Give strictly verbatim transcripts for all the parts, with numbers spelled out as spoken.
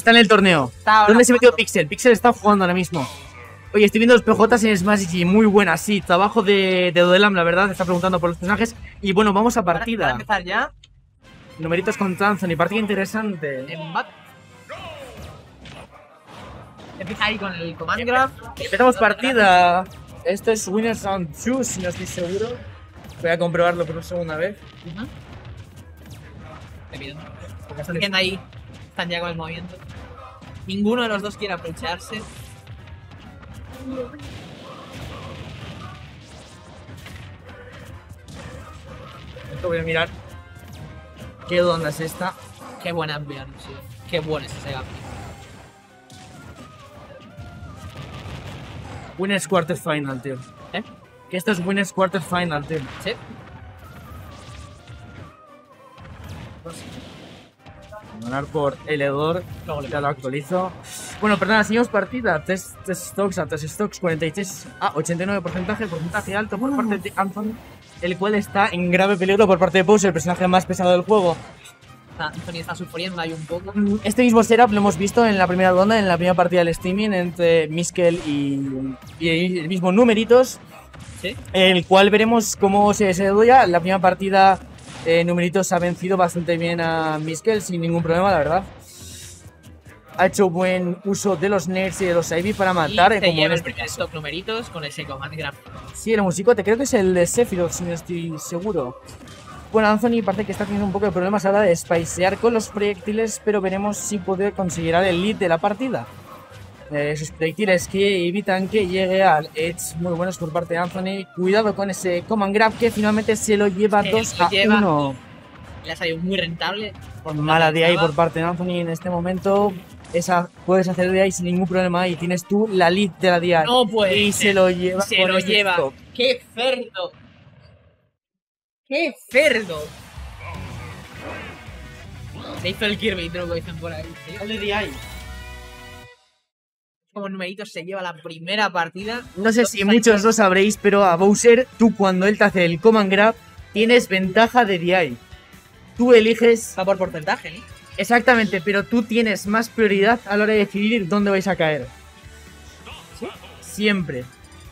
Está en el torneo. ¿Dónde se metió Pixel? Pixel está jugando ahora mismo. Oye, estoy viendo los P Jotas en Smash G, muy buena, sí. Trabajo de, de Dodelam, la verdad, está preguntando por los personajes. Y bueno, vamos a partida. ¿Para empezar ya? Numeritos contra Anthony, partida interesante. Empieza ahí con el Command Grab. Empezamos partida. Esto es Winners Round dos, si no estoy seguro. Voy a comprobarlo por una segunda vez. Uh-huh. Están viendo ahí. Están ya con el movimiento. Ninguno de los dos quiere aprovecharse. Esto voy a mirar. ¿Qué onda es esta? Qué buena ambiente, sí. Qué bueno es ese gap. Winners Quarter Final, tío. ¿Eh? Que esto es Winners Quarter Final, tío. Sí. Ganar por Eledor. Ya lo actualizo. Bueno, perdona, seguimos partida. Test, test stocks a test stocks cuarenta y seis. Ah, ochenta y nueve porcentaje, porcentaje alto por parte de Anthony, el cual está en grave peligro por parte de Bowser, el personaje más pesado del juego. Anthony está sufriendo ahí un poco. Este mismo setup lo hemos visto en la primera ronda, en la primera partida del streaming entre Miskel y, y el mismo Numeritos. ¿Sí? El cual veremos cómo se desarrolla. La primera partida, eh, Numeritos ha vencido bastante bien a Miskel sin ningún problema, la verdad. Ha hecho buen uso de los nerds y de los Ivy para matar. Y te como lleva en el este primer stock Numeritos con ese Command Grab. Sí, el musicote, creo que es el de Sephiroth, si no estoy seguro. Bueno, Anthony parece que está teniendo un poco de problemas ahora de spicear con los proyectiles, pero veremos si puede conseguir el lead de la partida. Eh, esos proyectiles que evitan que llegue al edge, muy buenos por parte de Anthony. Cuidado con ese Command Grab que finalmente se lo lleva dos a uno. Le ha salido muy rentable. Mala de ahí por parte de Anthony en este momento. Esa puedes hacer de ahí sin ningún problema y tienes tú la lead de la D I. No puede. Y se lo lleva. Se lo este lleva. stop. ¡Qué cerdo! ¡Qué cerdo! Se hizo el Kirby, truco, dicen por ahí. El de D I. Como Numeritos se lleva la primera partida. No sé si muchos lo sabréis, pero a Bowser, tú cuando él te hace el Command Grab, tienes ventaja de D I. Tú eliges... Está por porcentaje, ¿eh? Exactamente, pero tú tienes más prioridad a la hora de decidir dónde vais a caer. ¿Sí? Siempre.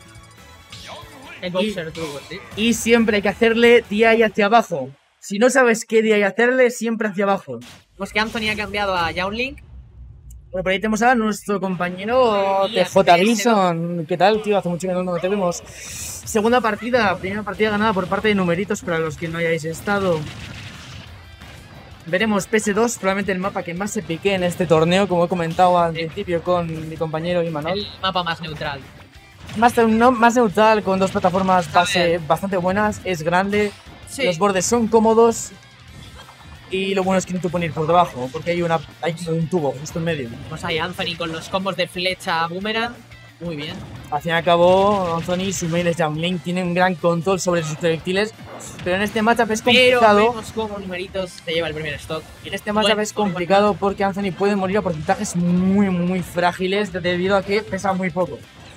El Bowser truco, sí. Y siempre hay que hacerle D I hacia abajo. Si no sabes qué D I hacerle, siempre hacia abajo. Pues que Anthony ha cambiado a Young Link. Bueno, por ahí tenemos a nuestro compañero T J Gleason. ¿Qué tal, tío? Hace mucho que no te vemos. Segunda partida, primera partida ganada por parte de Numeritos para los que no hayáis estado. Veremos P S dos, probablemente el mapa que más se pique en este torneo, como he comentado al principio con mi compañero Imanol. El mapa más neutral. Más, no, más neutral, con dos plataformas base bastante buenas, es grande, sí. Los bordes son cómodos y lo bueno es que no te pueden ir por debajo, porque hay, una, hay un tubo justo en medio. Pues hay Anthony con los combos de flecha boomerang, muy bien. Al fin y al cabo, Anthony y su main es Young Link, tienen un gran control sobre sus proyectiles, pero en este matchup es complicado. Pero vemos cómo Numeritos se lleva el primer stock. Y en este matchup es complicado porque Anthony puede morir a porcentajes muy muy frágiles debido a que pesa muy poco.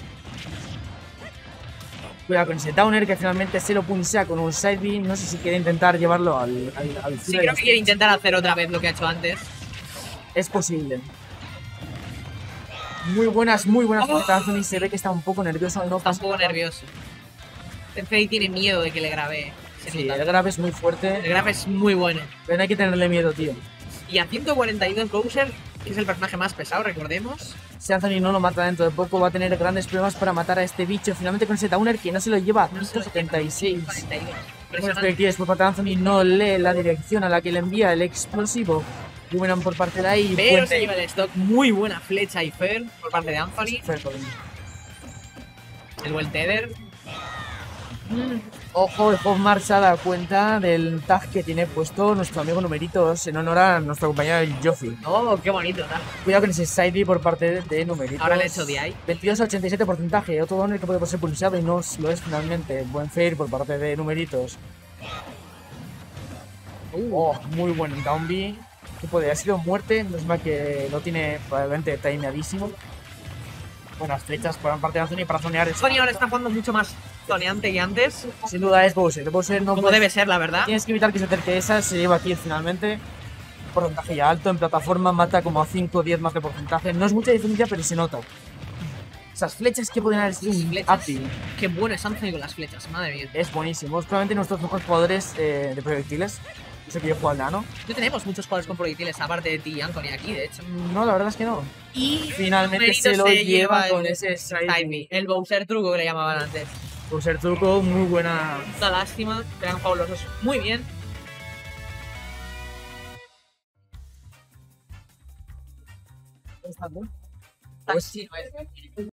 Cuidado con ese Downer que finalmente se lo punsea con un side B. No sé si quiere intentar llevarlo al, al, al Sí, creo que quiere intentar hacer otra vez lo que ha hecho antes. Es posible. Muy buenas, muy buenas oh. Anthony se ve que está un poco nervioso. No está un poco nervioso. Sensei tiene miedo de que le grabe. Sí, el grab es muy fuerte. El grab es muy bueno. Pero no hay que tenerle miedo, tío. Y a ciento cuarenta y dos Bowser, que es el personaje más pesado, recordemos. Si Anthony no lo mata dentro de poco, va a tener grandes problemas para matar a este bicho. Finalmente con ese Downer que no se lo lleva a ciento setenta y seis. Buenos proyectiles por parte de Anthony, no lee la dirección a la que le envía el explosivo. Boomerang por parte de ahí. Pero puente. Se lleva el stock. Muy buena flecha y fair por parte de Anthony. Fair, el buen Tether. Mm. Ojo, el Hop March se ha dado cuenta del tag que tiene puesto nuestro amigo Numeritos en honor a nuestro compañero Joffy. Oh, qué bonito tag. Cuidado con ese side B por parte de Numeritos. Ahora le he hecho D I. veintidós a ochenta y siete porcentaje. Otro doner que puede ser pulsado y no lo es finalmente. Buen fair por parte de Numeritos. Uh. Oh, muy buen down B. Que podría haber sido muerte. No es más que lo tiene probablemente timeadísimo. Buenas flechas por parte de Anthony para zonear. Anthony ahora está jugando mucho más zoneante que antes. Sin duda es Bowser. Bowser no Como puede... debe ser, la verdad. Tienes que evitar que se acerque esa. Se lleva aquí finalmente. porcentaje ya alto. En plataforma mata como a cinco o diez más de porcentaje. No es mucha diferencia, pero se nota. Esas flechas que pueden haber sido Sus un flechas. API. Qué bueno es Anthony con las flechas, madre mía. Es buenísimo. Es probablemente nuestros mejores jugadores eh, de proyectiles. Sé que yo juego al nano. No tenemos muchos jugadores con proyectiles, aparte de ti y Anthony aquí, de hecho. No, la verdad es que no. Y Finalmente Merito se lo lleva con el- ese Snipey, el Bowser truco que le llamaban antes. Por ser truco, muy buena. Una lástima, eran fabulosos. Muy bien. ¿Está bien? Pues sí,